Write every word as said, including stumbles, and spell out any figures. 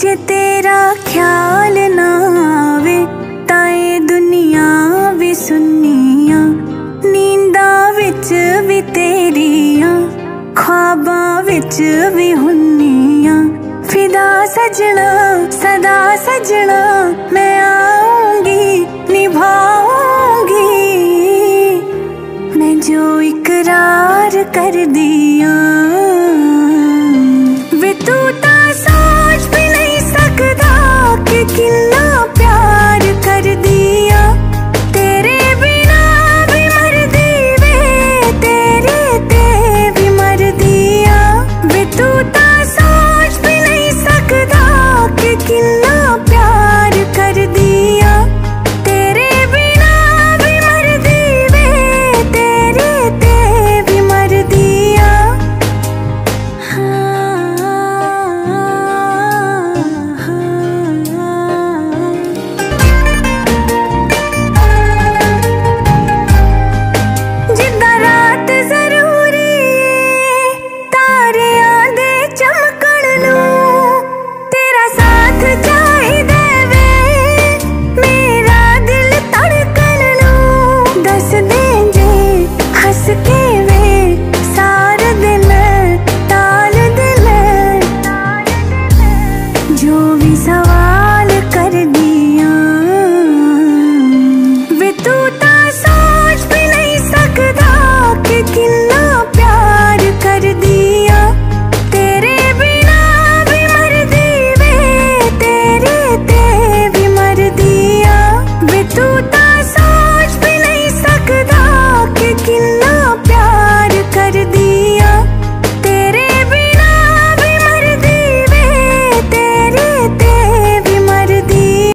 जे तेरा ख्याल ना आवे ताए दुनिया भी सुनिया, नींदा विच भी तेरिया, ख्वाबां विच भी हुन्निया। फिदा सजना सदा सजना मैं आऊंगी निभाऊंगी, मैं जो इकरार कर दिया